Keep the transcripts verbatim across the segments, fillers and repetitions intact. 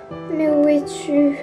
Mais où es-tu?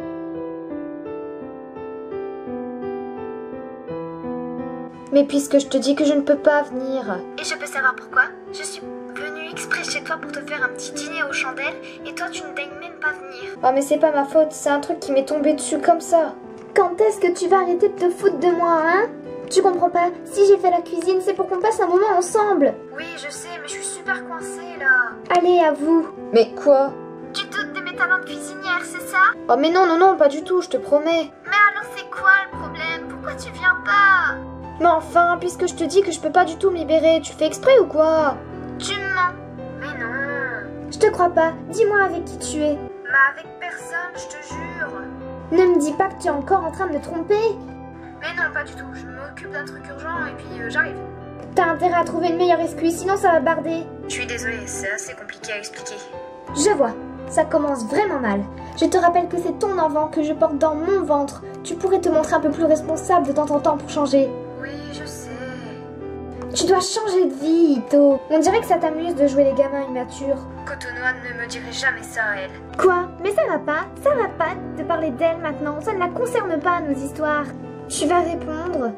Mais puisque je te dis que je ne peux pas venir. Et je peux savoir pourquoi? Je suis venue exprès chez toi pour te faire un petit dîner aux chandelles et toi tu ne daignes même pas venir. Oh mais c'est pas ma faute, c'est un truc qui m'est tombé dessus comme ça. Quand est-ce que tu vas arrêter de te foutre de moi, hein? Tu comprends pas? Si j'ai fait la cuisine, c'est pour qu'on passe un moment ensemble. Oui, je sais, mais je suis super coincée là. Allez, à vous. Mais quoi? Tu doutes de mes talents de cuisinière, c'est ça? Oh mais non, non, non, pas du tout, je te promets. Mais alors c'est quoi le problème? Pourquoi tu viens pas? Mais enfin, puisque je te dis que je peux pas du tout me libérer, tu fais exprès ou quoi? Tu me mens. Mais non. Je te crois pas, dis-moi avec qui tu es. Mais avec personne, je te jure. Ne me dis pas que tu es encore en train de me tromper. Mais non, pas du tout, je m'occupe d'un truc urgent et puis euh, j'arrive. T'as intérêt à trouver une meilleure excuse, sinon ça va barder. Je suis désolée, c'est assez compliqué à expliquer. Je vois, ça commence vraiment mal. Je te rappelle que c'est ton enfant que je porte dans mon ventre. Tu pourrais te montrer un peu plus responsable de temps en temps pour changer. Oui, je sais. Tu dois changer de vie, Ito. On dirait que ça t'amuse de jouer les gamins immatures. Cotonois ne me dirait jamais ça à elle. Quoi? Mais ça va pas, ça va pas de parler d'elle maintenant. Ça ne la concerne pas, nos histoires. Tu vas répondre.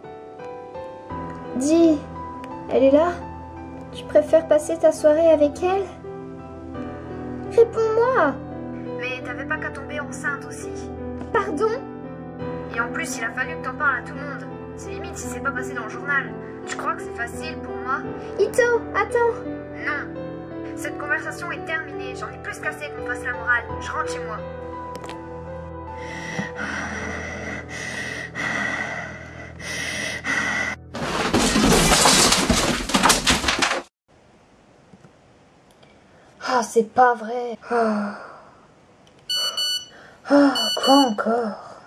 Dis, elle est là? Tu préfères passer ta soirée avec elle? Réponds-moi! Mais t'avais pas qu'à tomber enceinte aussi. Pardon? Et en plus, il a fallu que t'en parles à tout le monde. C'est limite si c'est pas passé dans le journal. Tu crois que c'est facile pour moi? Ito, attends! Non! Cette conversation est terminée. J'en ai plus qu'assez qu'on fasse la morale. Je rentre chez moi. Ah, c'est pas vrai. Ah, oh, quoi encore?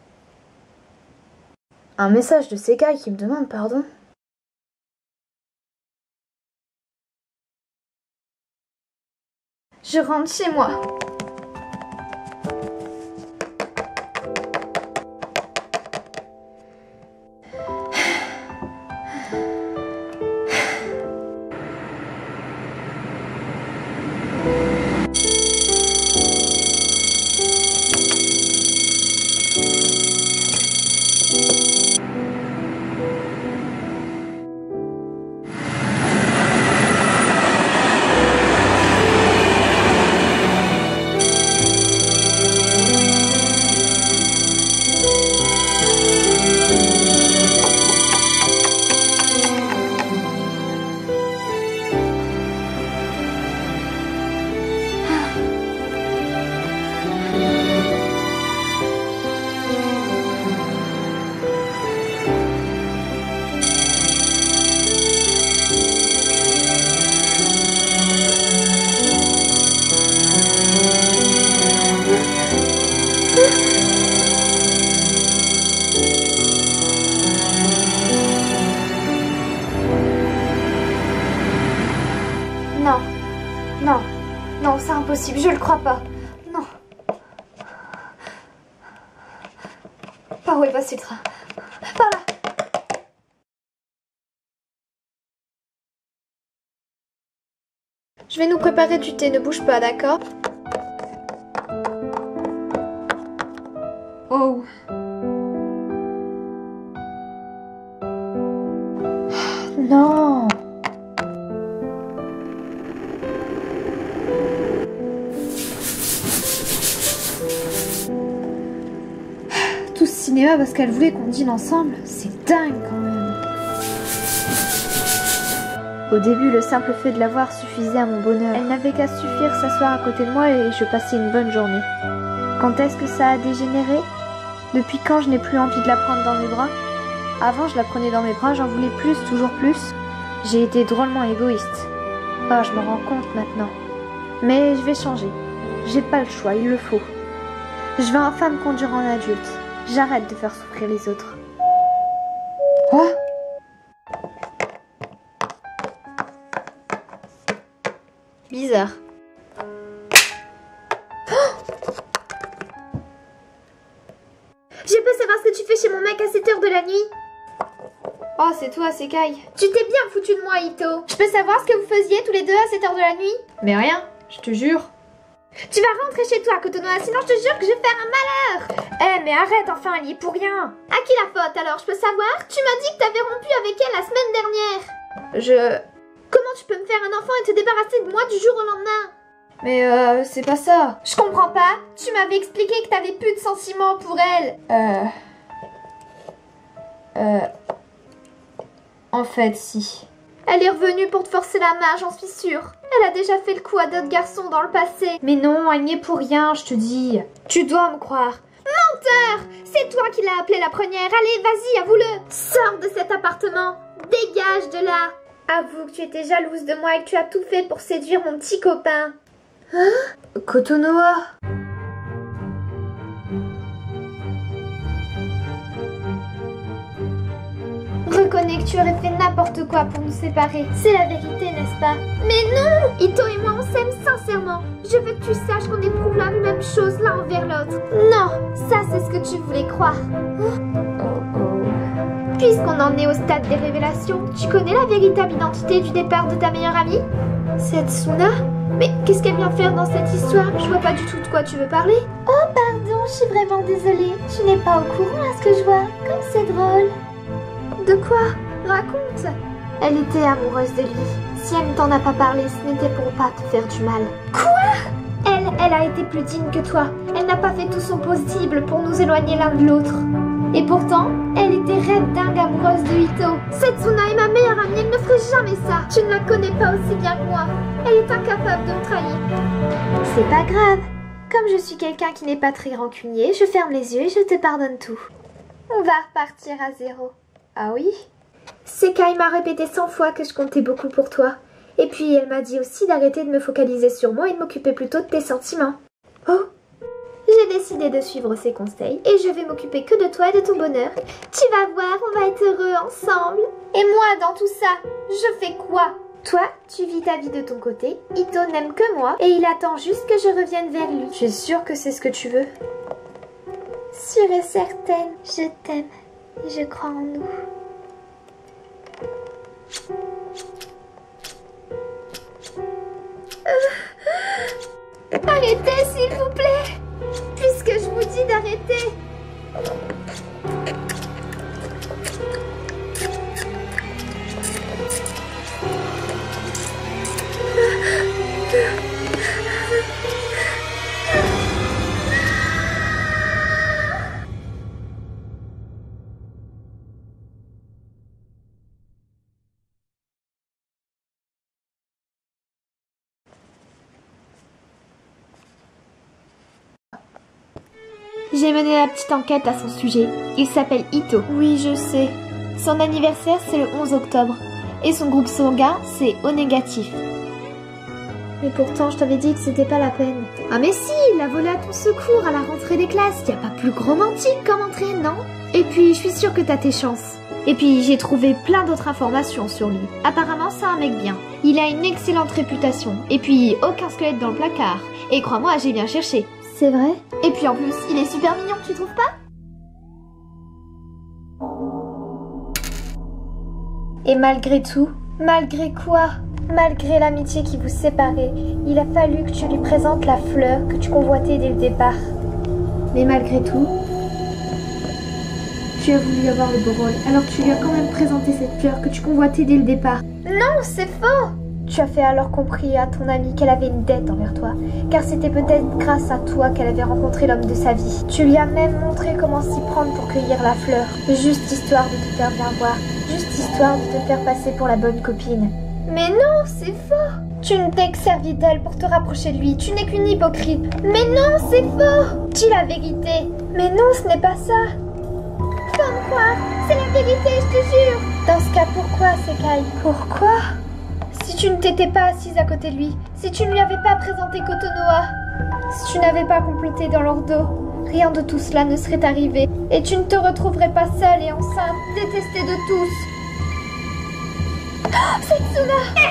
Un message de Sekai qui me demande pardon. Je rentre chez moi. Non, non, non, c'est impossible, je le crois pas. Non. Par où est passé le train? Par là. Je vais nous préparer du thé, ne bouge pas, d'accord? Oh. Non. Tout ce cinéma parce qu'elle voulait qu'on dîne ensemble, c'est dingue quand même. Au début, le simple fait de la voir suffisait à mon bonheur. Elle n'avait qu'à suffire s'asseoir à côté de moi et je passais une bonne journée. Quand est-ce que ça a dégénéré? Depuis quand je n'ai plus envie de la prendre dans mes bras? Avant, je la prenais dans mes bras, j'en voulais plus, toujours plus. J'ai été drôlement égoïste. Ah, je me rends compte maintenant. Mais je vais changer. J'ai pas le choix, il le faut. Je vais enfin me conduire en adulte. J'arrête de faire souffrir les autres. Quoi? Bizarre. Je peux savoir ce que tu fais chez mon mec à cette heure de la nuit? Oh, c'est toi, Sekai. Tu t'es bien foutu de moi, Ito. Je peux savoir ce que vous faisiez tous les deux à cette heure de la nuit? Mais rien, je te jure. Tu vas rentrer chez toi, Kotonoha, sinon je te jure que je vais faire un malheur. Eh, mais arrête, enfin, elle y est pour rien. À qui la faute alors, je peux savoir? Tu m'as dit que t'avais rompu avec elle la semaine dernière. Je... Comment tu peux me faire un enfant et te débarrasser de moi du jour au lendemain? Mais euh, c'est pas ça. Je comprends pas. Tu m'avais expliqué que t'avais plus de sentiments pour elle. Euh... Euh... En fait, si. Elle est revenue pour te forcer la main, j'en suis sûre. Elle a déjà fait le coup à d'autres garçons dans le passé. Mais non, elle n'y est pour rien, je te dis. Tu dois me croire. Menteur! C'est toi qui l'as appelée la première. Allez, vas-y, avoue-le. Sors de cet appartement. Dégage de là. Avoue que tu étais jalouse de moi et que tu as tout fait pour séduire mon petit copain. Hein? Kotonoha? Reconnais que tu aurais fait n'importe quoi pour nous séparer. C'est la vérité, n'est-ce pas? Mais non! Ito et moi, on s'aime sincèrement. Je veux que tu saches qu'on éprouve la même chose l'un envers l'autre. Non, ça c'est ce que tu voulais croire. Puisqu'on en est au stade des révélations, tu connais la véritable identité du départ de ta meilleure amie? C'est Tsuna? Mais qu'est-ce qu'elle vient faire dans cette histoire? Je vois pas du tout de quoi tu veux parler. Oh pardon, je suis vraiment désolée. Tu n'es pas au courant à ce que je vois. Comme c'est drôle. De quoi? Raconte. Elle était amoureuse de lui. Si elle ne t'en a pas parlé, ce n'était pour pas te faire du mal. Quoi? Elle, elle a été plus digne que toi. Elle n'a pas fait tout son possible pour nous éloigner l'un de l'autre. Et pourtant, elle était raide dingue amoureuse de Ito. Setsuna est ma meilleure amie, elle ne ferait jamais ça. Tu ne la connais pas aussi bien que moi. Elle est incapable de me trahir. C'est pas grave. Comme je suis quelqu'un qui n'est pas très rancunier, je ferme les yeux et je te pardonne tout. On va repartir à zéro. Ah oui? Sekai m'a répété cent fois que je comptais beaucoup pour toi. Et puis elle m'a dit aussi d'arrêter de me focaliser sur moi et de m'occuper plutôt de tes sentiments. Oh! J'ai décidé de suivre ses conseils et je vais m'occuper que de toi et de ton bonheur. Tu vas voir, on va être heureux ensemble. Et moi, dans tout ça, je fais quoi? Toi, tu vis ta vie de ton côté, Ito n'aime que moi et il attend juste que je revienne vers lui. Je suis sûre que c'est ce que tu veux. Sûre et certaine, je t'aime et je crois en nous. Euh... Arrêtez, s'il vous plaît! Puisque je vous dis d'arrêter. J'ai mené la petite enquête à son sujet. Il s'appelle Ito. Oui, je sais. Son anniversaire, c'est le onze octobre. Et son groupe sanguin, c'est O négatif. Mais pourtant, je t'avais dit que c'était pas la peine. Ah mais si, il l'a volé à ton secours à la rentrée des classes. Y a pas plus romantique comme entrée, non? Et puis, je suis sûre que t'as tes chances. Et puis, j'ai trouvé plein d'autres informations sur lui. Apparemment, c'est un mec bien. Il a une excellente réputation. Et puis, aucun squelette dans le placard. Et crois-moi, j'ai bien cherché. C'est vrai? Et puis en plus, il est super mignon, tu trouves pas? Et malgré tout, malgré quoi? Malgré l'amitié qui vous séparait, il a fallu que tu lui présentes la fleur que tu convoitais dès le départ. Mais malgré tout, tu as voulu avoir le beau rôle, alors tu lui as quand même présenté cette fleur que tu convoitais dès le départ. Non, c'est faux! Tu as fait alors compris à ton amie qu'elle avait une dette envers toi, car c'était peut-être grâce à toi qu'elle avait rencontré l'homme de sa vie. Tu lui as même montré comment s'y prendre pour cueillir la fleur, juste histoire de te faire bien voir, juste histoire de te faire passer pour la bonne copine. Mais non, c'est faux! Tu ne t'es que servi d'elle pour te rapprocher de lui, tu n'es qu'une hypocrite. Mais non, c'est faux! Dis la vérité. Mais non, ce n'est pas ça. Faut me croire, c'est la vérité, je te jure. Dans ce cas, pourquoi, Sekai? Pourquoi? Si tu ne t'étais pas assise à côté de lui, si tu ne lui avais pas présenté Kotonoha, si tu n'avais pas comploté dans leur dos, rien de tout cela ne serait arrivé. Et tu ne te retrouverais pas seule et enceinte, détestée de tous. Oh, Setsuna!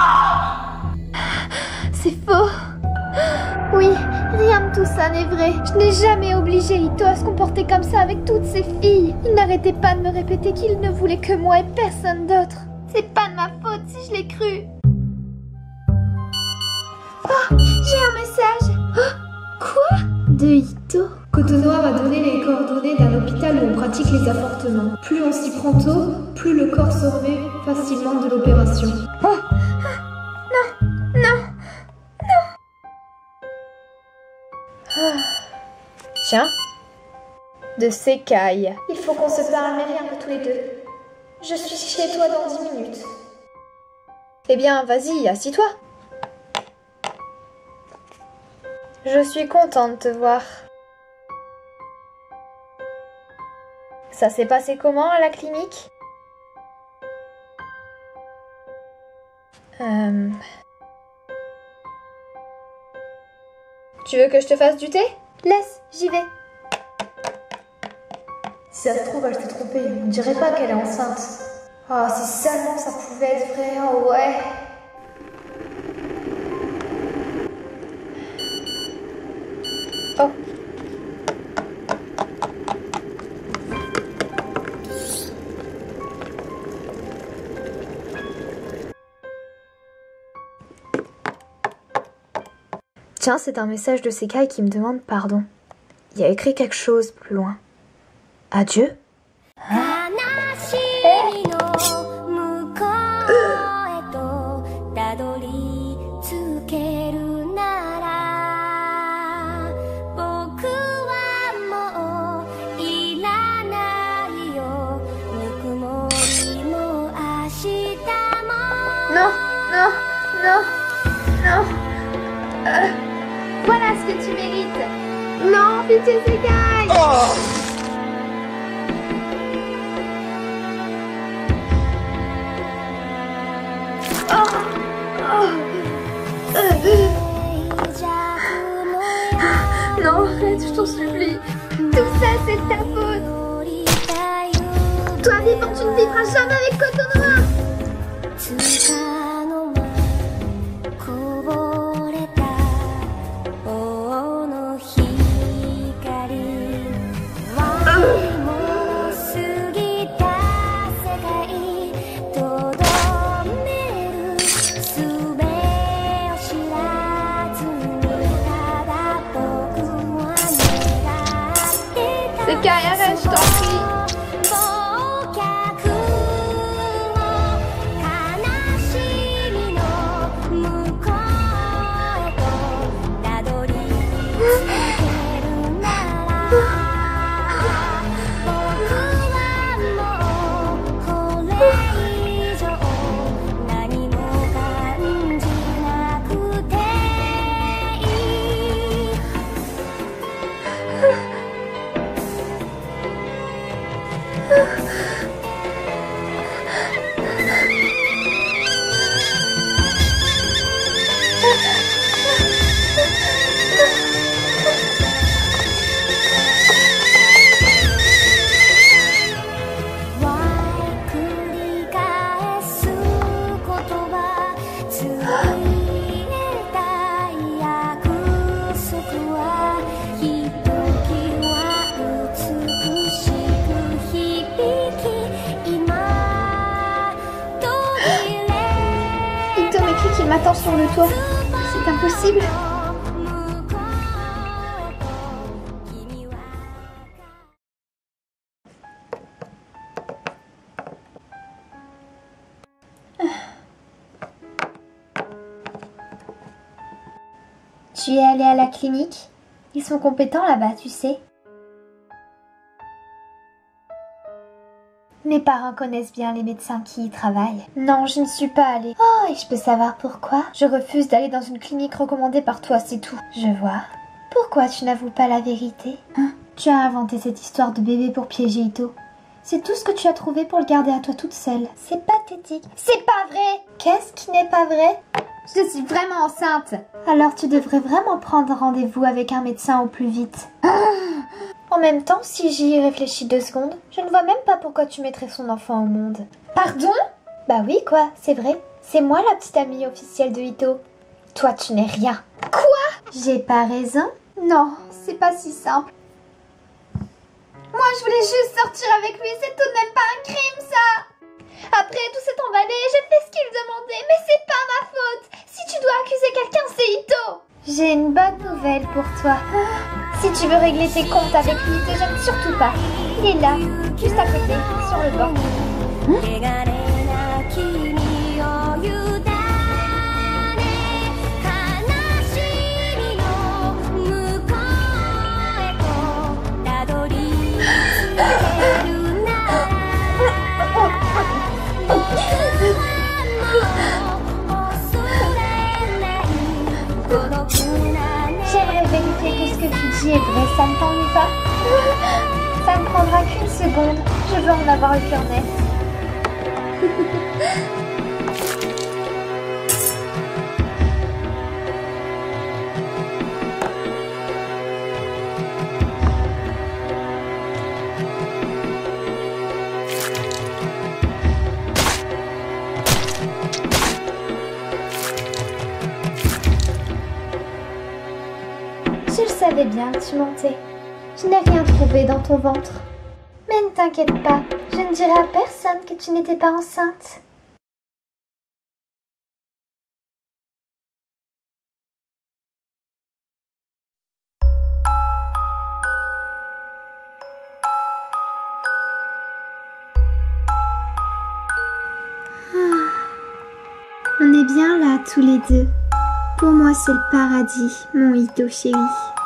C'est faux. Oui, rien de tout ça n'est vrai. Je n'ai jamais obligé Ito à se comporter comme ça avec toutes ses filles. Il n'arrêtait pas de me répéter qu'il ne voulait que moi et personne d'autre. C'est pas de ma faute si je l'ai cru. Oh, j'ai un message. De Ito. Kotonoha m'a donné les coordonnées d'un hôpital où on pratique les avortements. Plus on s'y prend tôt, plus le corps se remet facilement de l'opération. Oh non, non, non. Ah. Tiens, de Sekai. Il faut qu'on se parle, mais rien que tous les deux. Je suis chez toi dans dix minutes. Eh bien, vas-y, assis-toi. Je suis contente de te voir. Ça s'est passé comment à la clinique? Euh... Tu veux que je te fasse du thé? Laisse, j'y vais. Si ça se trouve, elle s'est trompée. On dirait pas qu'elle est enceinte. Oh, si seulement ça pouvait être vrai, oh ouais. Oh. Tiens, c'est un message de Sekai qui me demande pardon. Il y a écrit quelque chose plus loin. Adieu. Hein? Hey. Non, non, non, non. Euh, voilà ce que tu mérites. Non, pitié Sekai. Oh. Non, arrête, je t'en supplie. Tout ça, c'est de ta faute. Toi, vivant, tu ne vivras jamais avec Kotonoha. Sekai, arrête, je t'en prie. Qu'il m'attend sur le toit. C'est impossible. Tu es allé à la clinique? Ils sont compétents là-bas, tu sais. Mes parents connaissent bien les médecins qui y travaillent. Non, je ne suis pas allée. Oh, et je peux savoir pourquoi? Je refuse d'aller dans une clinique recommandée par toi, c'est tout. Je vois. Pourquoi tu n'avoues pas la vérité? Hein? Tu as inventé cette histoire de bébé pour piéger Ito. C'est tout ce que tu as trouvé pour le garder à toi toute seule. C'est pathétique. C'est pas vrai! Qu'est-ce qui n'est pas vrai? Je suis vraiment enceinte. Alors tu devrais vraiment prendre rendez-vous avec un médecin au plus vite. Ah! En même temps, si j'y réfléchis deux secondes, je ne vois même pas pourquoi tu mettrais son enfant au monde. Pardon? Bah oui, quoi, c'est vrai. C'est moi la petite amie officielle de Ito. Toi, tu n'es rien. Quoi? J'ai pas raison? Non, c'est pas si simple. Moi, je voulais juste sortir avec lui, c'est tout de même pas un crime, ça! Après, tout s'est emballé, j'ai fait ce qu'il demandait, mais c'est pas ma faute! Si tu dois accuser quelqu'un, c'est Ito! J'ai une bonne nouvelle pour toi. Si tu veux régler tes comptes avec lui, ne te gêne surtout pas. Il est là, juste à côté, sur le banc. Hein? J'aimerais vérifier que ce que tu dis est vrai, ça ne t'ennuie pas? Ça ne prendra qu'une seconde, je veux en avoir le cœur net. Je le savais bien que tu mentais. Je n'ai rien trouvé dans ton ventre. Mais ne t'inquiète pas, je ne dirai à personne que tu n'étais pas enceinte. Ah. On est bien là, tous les deux. Pour moi, c'est le paradis, mon Ito chéri.